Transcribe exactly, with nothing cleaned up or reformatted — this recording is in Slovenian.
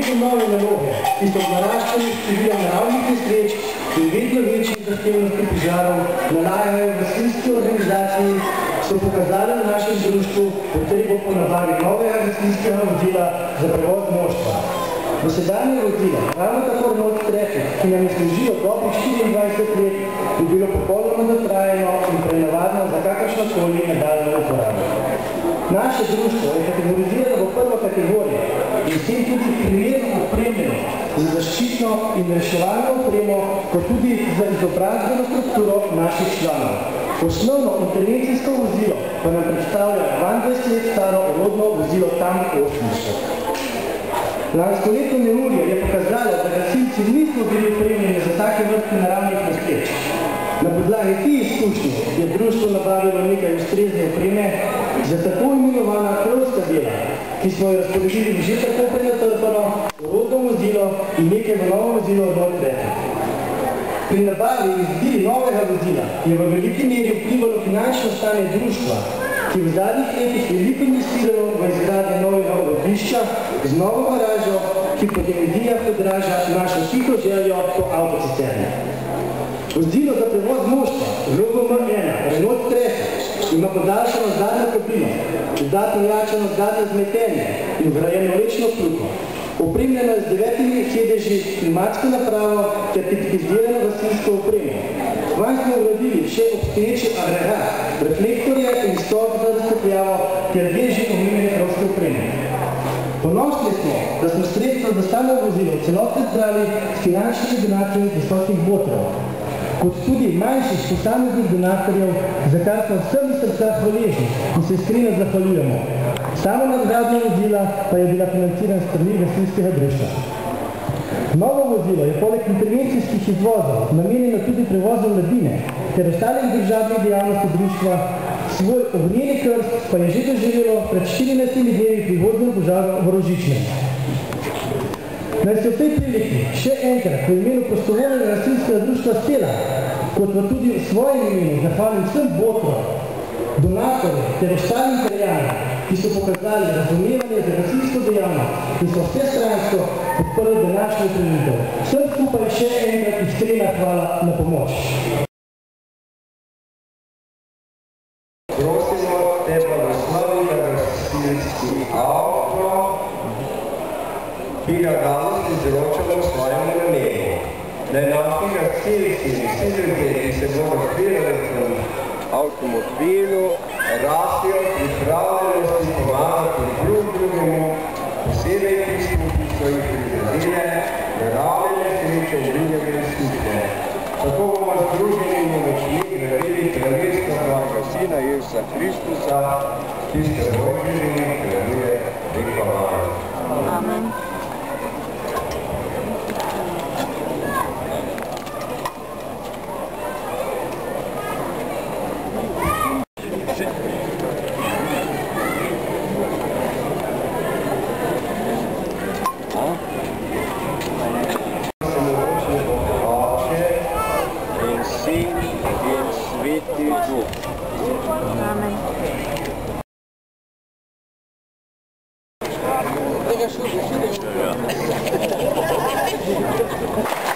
tudi nove naloge, ki so v naraščanju številom naravnih nesreč in vedno večjih zahtevnosti požarov nalajajo v gasilski organizaciji, so pokazali v našem društvu potrebo po nabavi novega gasilskega vozila za prevoz moštva. Dosedanje vozilo, ravno tako Renault Traffic, ki nam je služilo dobrih štiriindvajset let, bi bilo popolnoma zatrajeno in prenavadno za kakršnokoli nadaljnjo uporabo. Naše društvo je kategorizirano v prvo kategorijo in s tem tudi primerno opremljeno za zaščitno in reševalno opremo, kot tudi za izobrazbeno strukturo naših članov. Osnovno intervencijsko vozilo pa nam predstavlja dvaindvajset let staro orodno vozilo Tank osemdeset. Lanskoletno neurje je pokazalo, da gasilci nismo bili opremljeni za take vrste naravnih nesreč. Na podlagi te izkušnje je društvo nabavilo nekaj ustrezne opreme za tako imenovana krovska dela, ki smo jo razporedili že tako prenatrpano, orodno vozilo in nekaj v novo vozilo Renault Traffic. Pri nabavi in izbiri novega vozila je v veliki meri vplivalo finančno stanje društva, ki v zadnjih letih veliko investiralo v izgradnje novega orodnišča z novo garažo, ki po dimenzijah odraža našo tiho željo po avtocisterni. Vozilo za prevoz moštva, logo M ena, Renault Traffic, ima podaljšano zadnjo kabino, dodatno jačano zadnje zmetenje in vrajeno lečno kljuko. Opremljeno je z devetimi sedeži, klimatsko napravo ter tipizirano gasilsko opremo. Vanj smo ugradili še obstoječi agregat, reflektorje in stop za razsvetljavo ter dve že omenjene krovske opreme. Ponosni smo, da smo sredstva za samo vozilo celotno zbrali s finančnimi donacijami visokih botrov, kot tudi manjših posameznih donatorjev, za kar smo vsem iz srca hvaležni in se iskreno zahvaljujemo. Samo nadgradnja vozila pa je bila financirana s strani gasilskega društva. Novo vozilo je poleg intervencijskih izvozov namenjeno tudi prevozu mladine ter ostalih državnih dejavnosti društva. Svoj ognjeni krst pa je že doživelo pred štirinajstimi dnevi pri vodnem požaru v Rožičnem. Naj se v tej priliki še enkrat v imenu prostovoljnega gasilskega društva Stela, kot pa tudi v svojem imenu zahvalim vsem botrom, donatorjem ter ostalim terjanom, ki so pokazali razumevanje za gasilsko dejavnost in so vsestransko podprli današnjo prireditev. Vsem skupaj še enkrat iskrena hvala na pomoč. Prosimo te blagoslovnega gasilski avto, ki ga danes izročamo svojemu namenu. Da je naši gasilci in vsi ljudje, ki se bodo zbirali v avtomobilu, rastijo pripravljenosti pomagati drug drugemu, posebej tistim, ki so jih prizadele, naravne nesreče in druge nesreče. Tako bomo združeni in močni gradili kraljestvo svojega Sina Jezusa Kristusa, ki ste Božji in kraljuje vekovanja. Amen. Ja.